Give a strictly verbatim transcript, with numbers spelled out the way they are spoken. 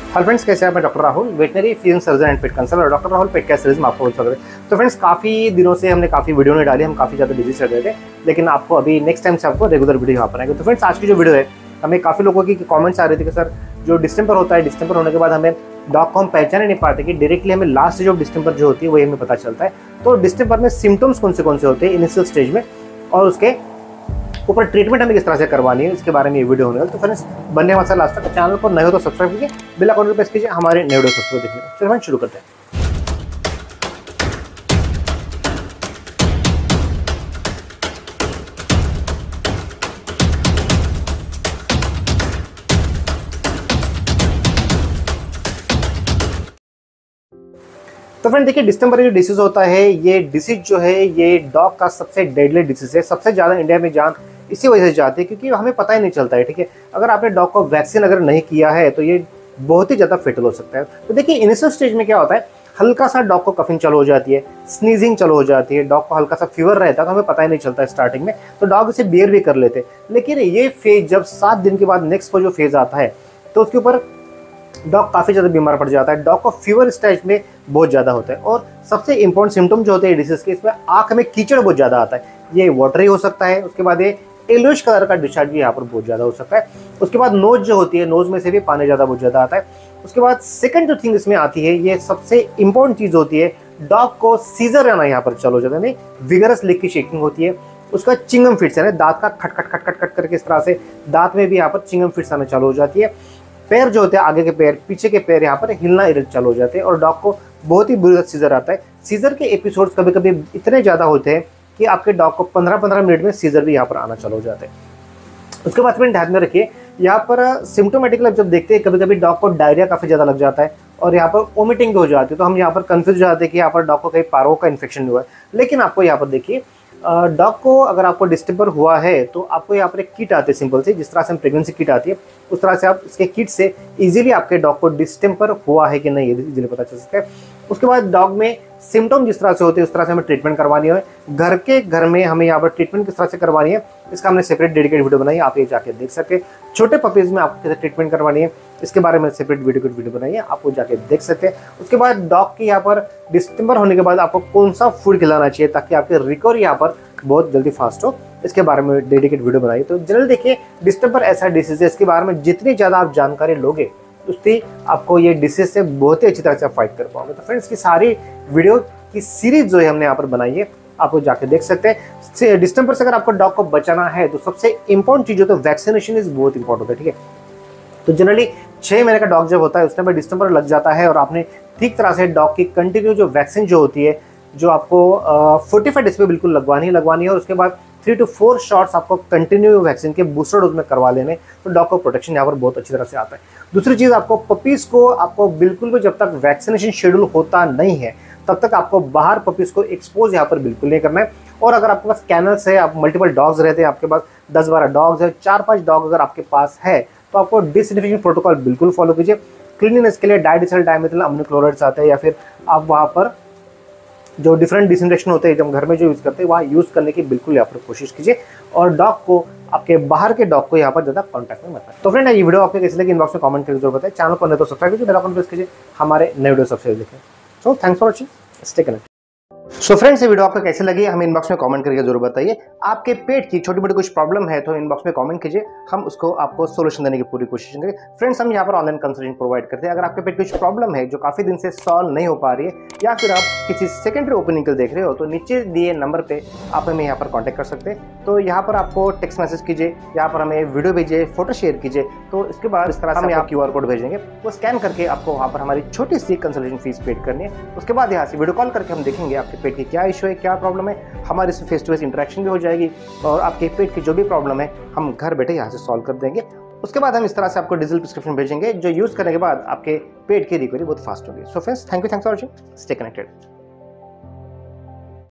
Hello friends, कैसे हैं? मैं doctor Rahul, veterinary physician surgeon and pet consultant और doctor Rahul pet care series में आपको बहुत स्वागत है। तो फ्रेंड्स, काफ़ी दिनों से हमने काफ़ी वीडियो नहीं डाली, हम काफ़ी ज़्यादा बिजी चल रहे थे, लेकिन आपको अभी नेक्स्ट टाइम से आपको रेगुलर वीडियो यहाँ पर आएंगे। तो फ्रेंड्स, आज की जो वीडियो है, हमें काफ़ी लोगों की कॉमेंट्स आ रहे थे कि सर जो डिस्टेंपर होता है, डिस्टेंपर होने के बाद हमें डॉग को हम पहचान नहीं पाते कि डायरेक्टली हमें लास्ट स्टेज ऑफ डिस्टेंपर जो होती है वही हमें पता चलता है। तो डिस्टेंपर में सिम्टम्स कौन से कौन से होते हैं इनिशियल स्टेज में, और उसके ऊपर ट्रीटमेंट हमें किस तरह से करवानी है, इसके बारे में ये वीडियो होने वाला। तो फ्रेंड्स, बनने हमारे साथ लास्ट तक। चैनल को नए हो तो सब्सक्राइब कीजिए, बेल आइकन पर प्रेस कीजिए हमारे नए वीडियो सबसे देखने। चलिए फ्रेंड्स, शुरू करते हैं। तो फ्रेंड देखिए, डिस्टेंपर जो डिसीज होता है, ये डिसीज जो है ये डॉग का सबसे डेडली डिसीज है। सबसे ज़्यादा इंडिया में जान इसी वजह से जाती है क्योंकि हमें पता ही नहीं चलता है। ठीक है, अगर आपने डॉग को वैक्सीन अगर नहीं किया है तो ये बहुत ही ज़्यादा फेटल हो सकता है। तो देखिए, इनिशियल स्टेज में क्या होता है, हल्का सा डॉग को कफिंग चालू हो जाती है, स्नीजिंग चालू हो जाती है, डॉग को हल्का सा फीवर रहता है, तो हमें पता ही नहीं चलता है स्टार्टिंग में, तो डॉग इसे बियर भी कर लेते हैं। लेकिन ये फेज जब सात दिन के बाद नेक्स्ट जो फेज आता है तो उसके ऊपर डॉग काफ़ी ज़्यादा बीमार पड़ जाता है। डॉग को फीवर स्टेज में बहुत ज़्यादा होता है, और सबसे इंपॉर्टेंट सिम्टम जो होते हैं डिसीज के, इसमें आँख में कीचड़ बहुत ज़्यादा आता है, ये वाटरी हो सकता है। उसके बाद ये येलोइश कलर का डिस्चार्ज भी यहाँ पर बहुत ज़्यादा हो सकता है। उसके बाद नोज जो होती है, नोज में से भी पानी ज़्यादा बहुत ज़्यादा आता है। उसके बाद सेकंड जो थिंग इसमें आती है, ये सबसे इंपॉर्टेंट चीज़ होती है, डॉग को सीजर आना यहाँ पर चालू हो जाता है, नहीं विगरस लिक की शेकिंग होती है। उसका चिंगम फिट्स है, दांत का खट खट खट खट खट करके इस तरह से दांत में भी यहाँ पर चिंगम फिट्स आना चालू हो जाती है। पैर जो होते हैं, आगे के पैर पीछे के पैर यहाँ पर हिलना चालू हो जाते हैं, और डॉग को बहुत ही बुरी सीजर आता है। सीजर के एपिसोड्स कभी कभी इतने ज़्यादा होते हैं कि आपके डॉग को पंद्रह पंद्रह मिनट में सीजर भी यहाँ पर आना चालू हो जाते हैं। उसके बाद में ध्यान में रखिए, यहाँ पर सिम्टोमेटिकली जब देखते हैं कभी कभी डॉग को डायरिया काफ़ी ज़्यादा लग जाता है, और यहाँ पर वोमिटिंग भी हो जाती है, तो हम यहाँ पर कन्फ्यूज हो जाते हैं कि यहाँ पर डॉग को कहीं पारो का इन्फेक्शन हुआ है। लेकिन आपको यहाँ पर देखिए, डॉग को अगर आपको डिस्टेंपर हुआ है तो आपको यहाँ पर एक किट आती है सिंपल सी, जिस तरह से हम प्रेगनेंसी किट आती है उस तरह से आप इसके किट से इजीली आपके डॉग को डिस्टेंपर हुआ है कि नहीं इजीली पता चल सकता है। उसके बाद डॉग में सिम्टम जिस तरह से होते हैं उस तरह से हमें ट्रीटमेंट करवानी है। घर के घर में हमें यहाँ पर ट्रीटमेंट किस तरह से करवानी है, इसका हमने सेपरेट डेडिकेटेड वीडियो बनाई है, आप ये जाके देख सकते हैं। छोटे पपीज़ में आपको कैसे ट्रीटमेंट करवानी है, इसके बारे में सेपरेट डेडिकेटेड वीडियो बनाई है, आप वो जाके देख सकते हैं। उसके बाद डॉग की यहाँ पर डिस्टेंपर होने के बाद आपको कौन सा फूड खिलाना चाहिए ताकि आपकी रिकवरी यहाँ पर बहुत जल्दी फास्ट हो, इसके बारे में डेडिकेट वीडियो बनाई। तो जनरल देखिए, डिस्टेंपर ऐसा डिसीज है, इसके बारे में जितनी ज़्यादा आप जानकारी लोगे उतनी आपको ये डिसीज से बहुत ही अच्छी तरह से आप फाइट कर पाओगे। तो फ्रेंड्स, की सारी वीडियो की सीरीज जो है हमने यहाँ पर बनाई है, आपको जाके देख सकते हैं। डिस्टेंपर से अगर आपको डॉग को बचाना है तो सबसे इंपॉर्टेंट चीज़ हो तो वैक्सीनेशन इज बहुत इंपॉर्टेंट होता है। ठीक है, तो जनरली छः महीने का डॉग जब होता है उस टाइम डिस्टेंपर लग जाता है, और आपने ठीक तरह से डॉग की कंटिन्यू जो वैक्सीन जो होती है, जो आपको फोर्टी फाइव डेज पे बिल्कुल लगवानी ही लगवानी है, और उसके बाद थ्री टू फोर शॉट्स आपको कंटिन्यू वैक्सीन के बूस्टर डोज में करवा लेने, तो डॉग को प्रोटेक्शन यहाँ पर बहुत अच्छी तरह से आता है। दूसरी चीज़, आपको पपीज़ को आपको बिल्कुल भी जब तक वैक्सीनेशन शेड्यूल होता नहीं है तब तक आपको बाहर पपीज़ को एक्सपोज यहाँ पर बिल्कुल नहीं करना है। और अगर आपके पास कैनल्स है, आप मल्टीपल डॉग्स रहते हैं, आपके पास दस बारह डॉग्स है, चार पाँच डॉग अगर आपके पास है, तो आपको डिसइंफेक्शन प्रोटोकॉल बिल्कुल फॉलो कीजिए। क्लीनिनेस के लिए डाइडिसल डाइमेथिल अम्ल क्लोराइड्स आते हैं, या फिर आप वहाँ पर जो डिफरेंट डिसइंफेक्शन होते हैं जब घर में जो यूज़ करते हैं वहाँ यूज़ करने की बिल्कुल यहाँ पर कोशिश कीजिए, और डॉग को आपके बाहर के डॉग को यहाँ पर ज़्यादा कॉन्टैक्ट में मत करें। तो फ्रेंड, ये वीडियो आपको कैसे लगी इनबॉक्स में कमेंट करके जरूर बताएं। चैनल को नहीं तो सब्सक्राइब कीजिए, बेल आइकन प्रेस कीजिए हमारे नए वीडियो सबसे देखें। So thanks for watching, stay connected. So friends, ये वीडियो आपको कैसे लगी हमें इनबॉक्स में कमेंट करके जरूर बताइए। आपके पेट की छोटी मोटी कुछ प्रॉब्लम है तो इनबॉक्स में कमेंट कीजिए, हम उसको आपको सोल्यूशन देने की पूरी कोशिश करेंगे। फ्रेंड्स, हम यहाँ पर ऑनलाइन कंसल्टेंट प्रोवाइड करते हैं। अगर आपके पेट कुछ प्रॉब्लम है जो काफ़ी दिन से सॉल्व नहीं हो पा रही है, या फिर आप किसी सेकेंडरी ओपनिंग के देख रहे हो, तो नीचे दिए नंबर पर आप हमें यहाँ पर कॉन्टैक्ट कर सकते हैं। तो यहाँ पर आपको टेक्स्ट मैसेज कीजिए, यहाँ पर हमें वीडियो भेजिए, फोटो शेयर कीजिए, तो इसके बाद इस तरह से हम यहाँ क्यू आर कोड भेजेंगे, वो स्कैन करके आपको वहाँ पर हमारी छोटी सी कंसल्टेशन फीस पेड करनी है। उसके बाद यहाँ से वीडियो कॉल करके हम देखेंगे आपके पेट की क्या इशू है, क्या प्रॉब्लम है, हमारे इसमें फेस टू फेस इंटरेक्शन भी हो जाएगी, और आपके पेट की जो भी प्रॉब्लम है हम घर बैठे यहाँ से सॉल्व कर देंगे। उसके बाद हम इस तरह से आपको डिजिटल प्रिस्क्रिप्शन भेजेंगे, जो यूज़ करने के बाद आपके पेट की रिकवरी बहुत फास्ट होगी। So friends, thank you thanks for watching, stay connected.